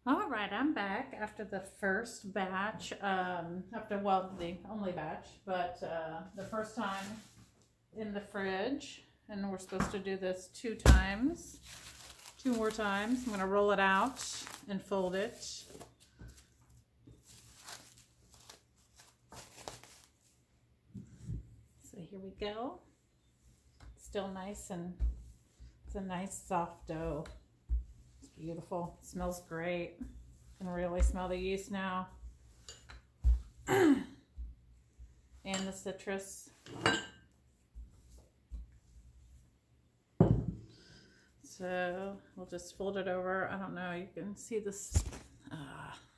All right, I'm back after the first batch, the only batch, but the first time in the fridge. And we're supposed to do this two more times. I'm gonna roll it out and fold it. So here we go. Still nice, and it's a nice soft dough. Beautiful. It smells great. I can really smell the yeast now. And the citrus. So we'll just fold it over. I don't know, you can see this.